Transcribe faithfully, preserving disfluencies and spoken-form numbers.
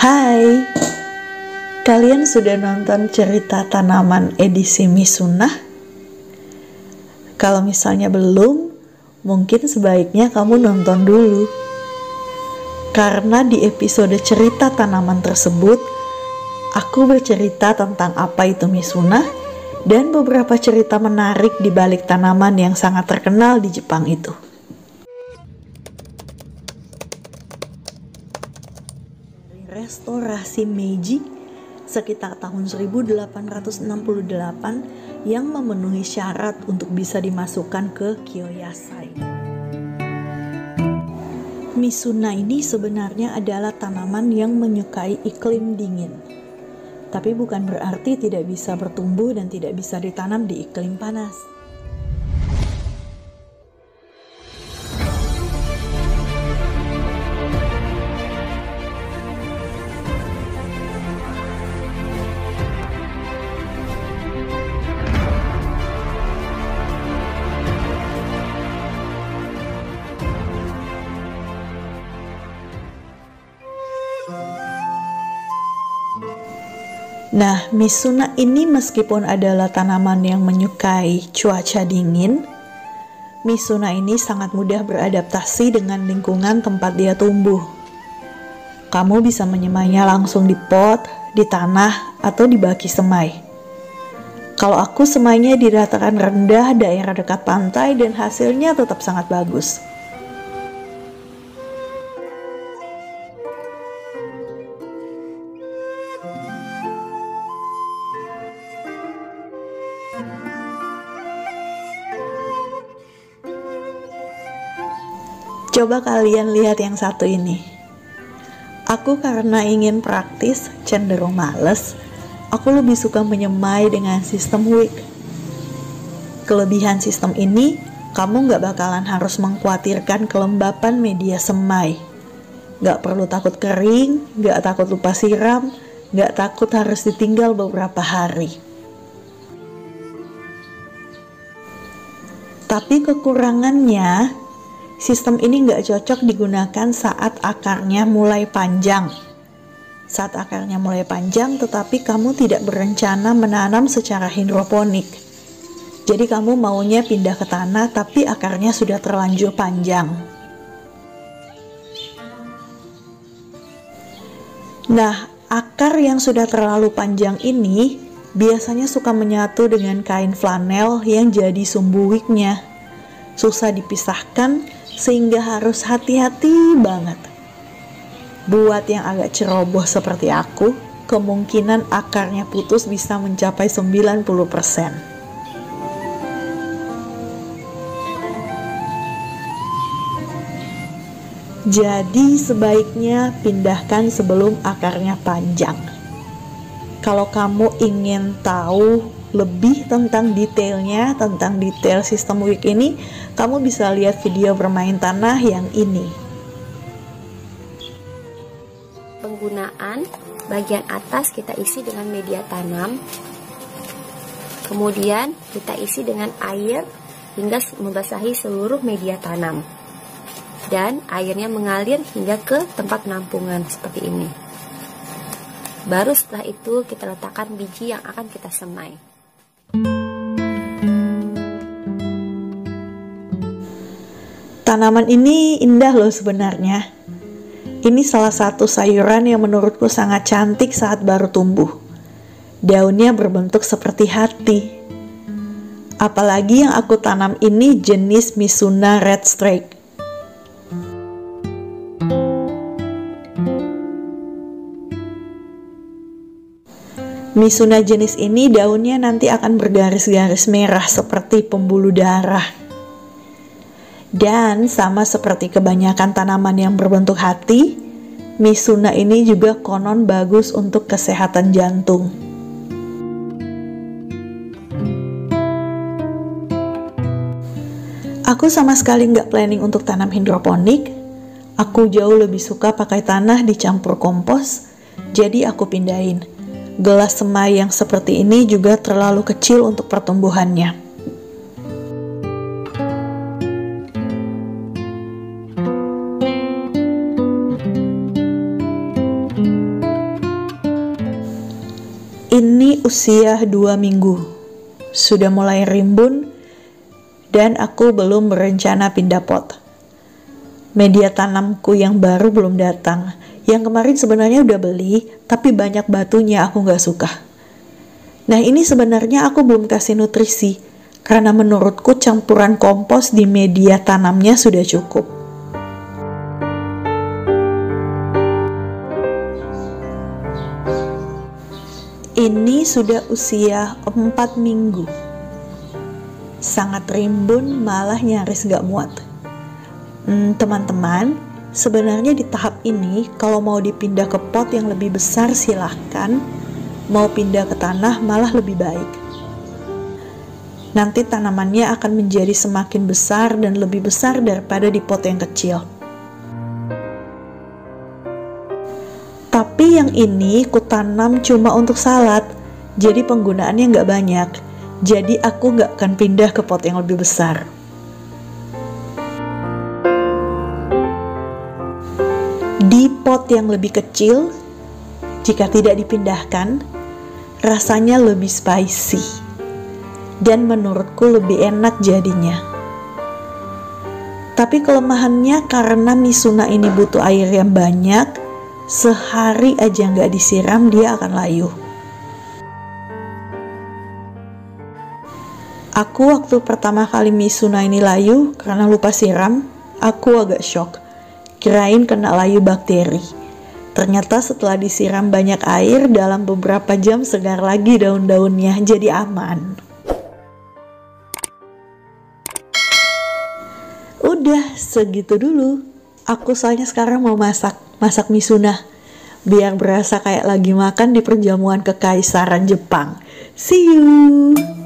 Hai, kalian sudah nonton cerita tanaman edisi Mizuna? Kalau misalnya belum, mungkin sebaiknya kamu nonton dulu. Karena di episode cerita tanaman tersebut, aku bercerita tentang apa itu Mizuna dan beberapa cerita menarik di balik tanaman yang sangat terkenal di Jepang itu. Restorasi Meiji sekitar tahun seribu delapan ratus enam puluh delapan yang memenuhi syarat untuk bisa dimasukkan ke Kyoyasai. Mizuna ini sebenarnya adalah tanaman yang menyukai iklim dingin. Tapi bukan berarti tidak bisa bertumbuh dan tidak bisa ditanam di iklim panas. Nah, Mizuna ini meskipun adalah tanaman yang menyukai cuaca dingin, Mizuna ini sangat mudah beradaptasi dengan lingkungan tempat dia tumbuh. Kamu bisa menyemainya langsung di pot, di tanah, atau di baki semai. Kalau aku semainya di dataran rendah, daerah dekat pantai, dan hasilnya tetap sangat bagus. Coba kalian lihat yang satu ini. Aku karena ingin praktis, cenderung males, aku lebih suka menyemai dengan sistem wick. Kelebihan sistem ini, kamu gak bakalan harus mengkhawatirkan kelembapan media semai. Gak perlu takut kering, gak takut lupa siram, gak takut harus ditinggal beberapa hari. Tapi kekurangannya, sistem ini nggak cocok digunakan saat akarnya mulai panjang. Saat akarnya mulai panjang, tetapi kamu tidak berencana menanam secara hidroponik. Jadi kamu maunya pindah ke tanah, tapi akarnya sudah terlanjur panjang. Nah, akar yang sudah terlalu panjang ini biasanya suka menyatu dengan kain flanel yang jadi sumbu wicnya. Susah dipisahkan, sehingga harus hati-hati banget. Buat yang agak ceroboh seperti aku, kemungkinan akarnya putus bisa mencapai sembilan puluh persen. Jadi sebaiknya pindahkan sebelum akarnya panjang. Kalau kamu ingin tahu lebih tentang detailnya, tentang detail sistem wick ini, kamu bisa lihat video bermain tanah yang ini. Penggunaan bagian atas kita isi dengan media tanam, kemudian kita isi dengan air hingga membasahi seluruh media tanam, dan airnya mengalir hingga ke tempat penampungan seperti ini. Baru setelah itu kita letakkan biji yang akan kita semai. Tanaman ini indah loh sebenarnya. Ini salah satu sayuran yang menurutku sangat cantik saat baru tumbuh. Daunnya berbentuk seperti hati. Apalagi yang aku tanam ini jenis Mizuna Red Strike. Mizuna jenis ini daunnya nanti akan bergaris-garis merah seperti pembuluh darah. Dan sama seperti kebanyakan tanaman yang berbentuk hati, Mizuna ini juga konon bagus untuk kesehatan jantung. Aku sama sekali nggak planning untuk tanam hidroponik. Aku jauh lebih suka pakai tanah dicampur kompos, jadi aku pindahin. Gelas semai yang seperti ini juga terlalu kecil untuk pertumbuhannya. usia dua minggu, sudah mulai rimbun, dan aku belum berencana pindah pot. Media tanamku yang baru belum datang. Yang kemarin sebenarnya udah beli, tapi banyak batunya, aku gak suka. Nah ini sebenarnya aku belum kasih nutrisi, karena menurutku campuran kompos di media tanamnya sudah cukup. Ini sudah usia empat minggu. Sangat rimbun, malah nyaris gak muat. Hmm, teman-teman, sebenarnya di tahap ini kalau mau dipindah ke pot yang lebih besar silahkan. Mau pindah ke tanah malah lebih baik. Nanti tanamannya akan menjadi semakin besar dan lebih besar daripada di pot yang kecil. Tapi yang ini kutanam cuma untuk salad, jadi penggunaannya nggak banyak. Jadi aku nggak akan pindah ke pot yang lebih besar. Di pot yang lebih kecil, jika tidak dipindahkan, rasanya lebih spicy. Dan menurutku lebih enak jadinya. Tapi kelemahannya karena Mizuna ini butuh air yang banyak, sehari aja nggak disiram dia akan layu. Aku waktu pertama kali Mizuna ini layu karena lupa siram, aku agak shock. Kirain kena layu bakteri. Ternyata setelah disiram banyak air, dalam beberapa jam segar lagi daun-daunnya, jadi aman. Udah segitu dulu. Aku soalnya sekarang mau masak, masak Mizuna. Biar berasa kayak lagi makan di perjamuan kekaisaran Jepang. See you!